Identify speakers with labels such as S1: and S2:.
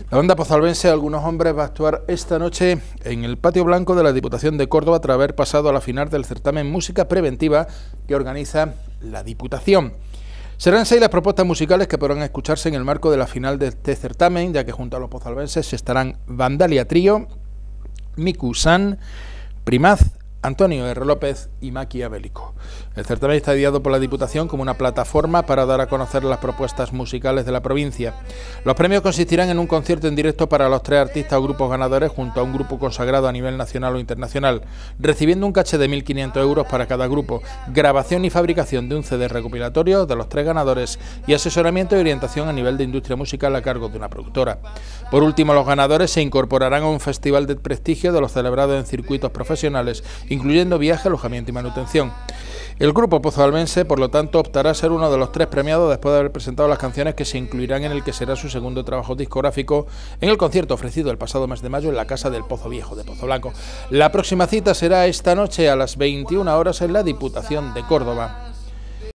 S1: La banda pozalbense Algunos Hombres va a actuar esta noche en el Patio Blanco de la Diputación de Córdoba tras haber pasado a la final del certamen Música Preventiva que organiza la Diputación. Serán 6 las propuestas musicales que podrán escucharse en el marco de la final de este certamen, ya que junto a los pozalbenses estarán Vandalia Trío, Miku San, Primaz, Antonio R. López y Maquiavélico. El certamen está ideado por la Diputación como una plataforma para dar a conocer las propuestas musicales de la provincia. Los premios consistirán en un concierto en directo para los 3 artistas o grupos ganadores junto a un grupo consagrado a nivel nacional o internacional, recibiendo un caché de 1.500 euros para cada grupo, grabación y fabricación de un CD recopilatorio de los 3 ganadores y asesoramiento y orientación a nivel de industria musical a cargo de una productora. Por último, los ganadores se incorporarán a un festival de prestigio de los celebrados en circuitos profesionales, incluyendo viaje, alojamiento y manutención. El grupo pozalbense, por lo tanto, optará a ser uno de los 3 premiados después de haber presentado las canciones que se incluirán en el que será su segundo trabajo discográfico en el concierto ofrecido el pasado mes de mayo en la Casa del Pozo Viejo de Pozo Blanco. La próxima cita será esta noche a las 21 horas en la Diputación de Córdoba.